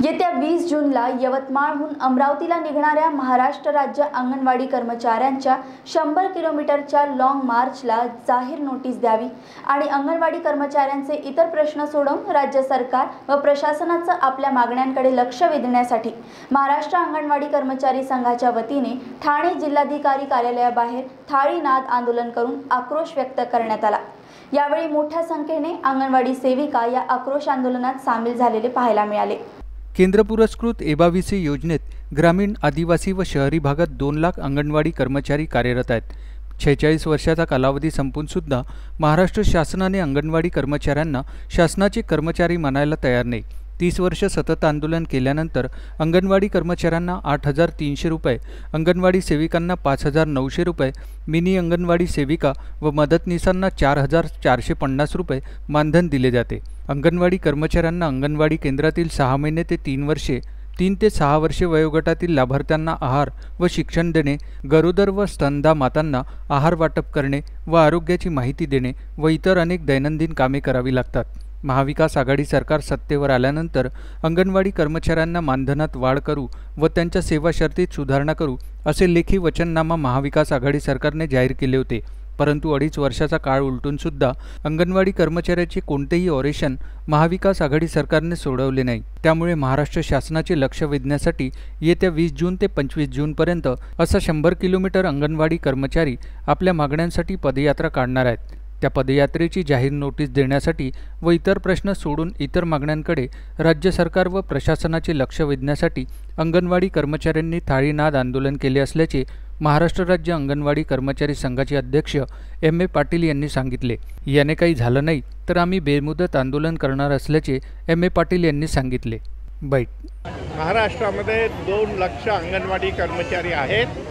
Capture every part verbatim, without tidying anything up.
येत्या वीस जूनला यवतमाळहून अमरावतीला निघणाऱ्या महाराष्ट्र राज्य अंगणवाडी कर्मचाऱ्यांच्या शंभर किलोमीटरच्या लॉंग मार्चला जाहीर नोटीस द्यावी आणि अंगणवाडी कर्मचाऱ्यांचे इतर प्रश्न सोडवून राज्य सरकार व प्रशासनाचं आपल्या मागण्यांकडे लक्ष वेधण्यासाठी महाराष्ट्र अंगणवाडी कर्मचारी संघाच्या वतीने ठाणे जिल्हाधिकारी कार्यालयाबाहेर थाळीनाद आंदोलन करून आक्रोश व्यक्त करण्यात आला। यावेळी मोठ्या संख्येने अंगणवाडी सेविका या आक्रोश आंदोलनात सामील झालेले पाहायला मिळाले। केंद्र पुरस्कृत एबावीसी योजनेत ग्रामीण, आदिवासी व शहरी भागात दोन लाख अंगणवाडी कर्मचारी कार्यरत आहेत। छेचाळीस वर्षाचा कालावधी संपून सुद्धा महाराष्ट्र शासनाने अंगणवाडी कर्मचाऱ्यांना शासनाचे कर्मचारी मानायला तयार नाही। तीस वर्ष सतत आंदोलन केल्यानंतर अंगणवाडी कर्मचाऱ्यांना आठ हजार तीनशे रुपये, अंगणवाडी सेविकांना पाच हजार नऊशे रुपये, मिनी अंगणवाडी सेविका व मदतनीसांना चार हजार चारशे पन्नास रुपये मानधन दिले जाते। अंगणवाडी कर्मचाऱ्यांना अंगणवाडी केंद्रातील सहा महिने ते तीन वर्षे तीन ते सहा वर्षे वयोगटातील लाभार्थ्यांना आहार व शिक्षण देणे, गरोदर व स्तनदा मातांना आहार वाटप करणे व आरोग्याची माहिती देणे व इतर अनेक दैनंदिन कामे करावी लागतात। महाविकास आघाडी सरकार सत्तेवर आल्यानंतर अंगणवाडी कर्मचाऱ्यांना मानधनात वाढ करू व त्यांच्या सेवा शर्तीत सुधारणा करू असे लेखी वचननामा महाविकास आघाडी सरकारने जाहीर केले होते। परंतु अडीच वर्षाचा काळ उलटून सुद्धा अंगणवाडी कर्मचाऱ्याचे कोणतेही ऑपरेशन महाविकास आघाडी सरकारने सोडवले नाही। त्यामुळे महाराष्ट्र शासनाचे लक्ष वेधण्यासाठी येत्या वीस जून ते पंचवीस जूनपर्यंत असा शंभर किलोमीटर अंगणवाडी कर्मचारी आपल्या मागण्यांसाठी पदयात्रा काढणार आहेत। त्या पदयात्रेची जाहीर नोटीस देण्यासाठी व इतर प्रश्न सोडून इतर मागण्यांकडे राज्य सरकार व प्रशासनाचे लक्ष वेधण्यासाठी अंगणवाडी कर्मचाऱ्यांनी थाळीनाद आंदोलन केले असल्याचे महाराष्ट्र राज्य अंगणवाडी कर्मचारी संघाचे अध्यक्ष एम ए पाटील यांनी सांगितले। याने काही झालं नाही तर आम्ही बेमुदत आंदोलन करणार असल्याचे एम ए पाटील यांनी सांगितले। बैठ महाराष्ट्रामध्ये दोन लाख अंगणवाडी कर्मचारी आहेत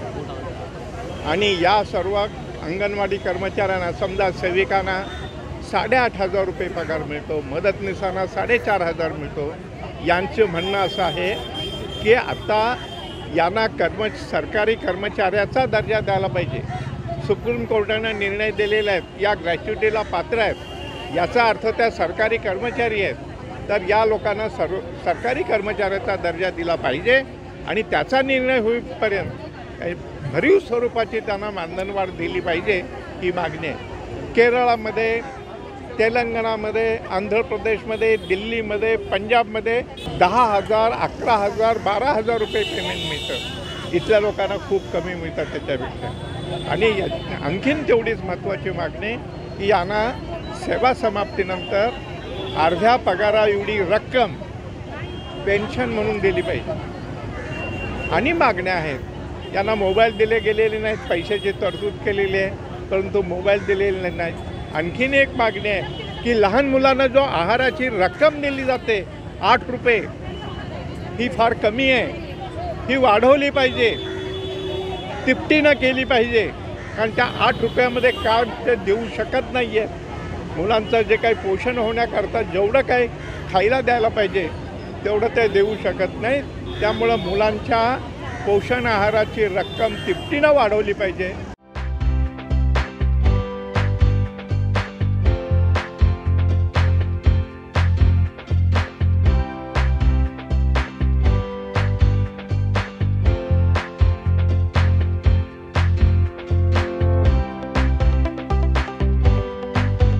आणि या सर्व अंगणवाडी कर्मचाऱ्यांना समजा सेविकांना साडेआठ हजार रुपये पगार मिळतो, मदतनीसांना साडेचार हजार मिळतो। यांचं म्हणणं असं आहे की आता यांना कर्म सरकारी कर्मचाऱ्याचा दर्जा द्यायला पाहिजे। सुप्रीम कोर्टाने निर्णय दिलेला आहे, या ग्रॅच्युटीला पात्र आहेत, याचा अर्थ त्या सरकारी कर्मचारी आहेत, तर या लोकांना सर्व सरकारी कर्मचाऱ्याचा दर्जा दिला पाहिजे आणि त्याचा निर्णय होईपर्यंत भरीव स्वरूपाची त्यांना मानधनवाढ दिली पाहिजे ही मागणी आहे। केरळामध्ये, तेलंगणामध्ये, आंध्र प्रदेशमध्ये, दिल्लीमध्ये, पंजाबमध्ये दहा हजार, अकरा हजार, बारा हजार रुपये पेमेंट मिळतं। इथल्या लोकांना खूप कमी मिळतात त्याच्यापेक्षा। आणि आणखीन तेवढीच महत्त्वाची मागणी की यांना सेवा समाप्तीनंतर अर्ध्या पगारा एवढी रक्कम पेन्शन म्हणून दिली पाहिजे। आणि मागण्या आहेत, यांना मोबाईल दिले गेलेले नाहीत, पैशाची तरतूद केलेली आहे परंतु मोबाईल दिलेले नाहीत। आणखीन एक मागणी आहे की लहान मुलांना जो आहाराची रक्कम दिली जाते आठ रुपये, ही फार कमी आहे, ही वाढवली पाहिजे, तिपटीनं केली पाहिजे। कारण त्या आठ रुपयामध्ये काय ते देऊ शकत नाही आहे। मुलांचं जे काही पोषण होण्याकरता जेवढं काही खायला द्यायला पाहिजे तेवढं ते देऊ शकत नाही। त्यामुळं मुलांच्या पोषण आहाराची रक्कम तिपटीनं वाढवली पाहिजे।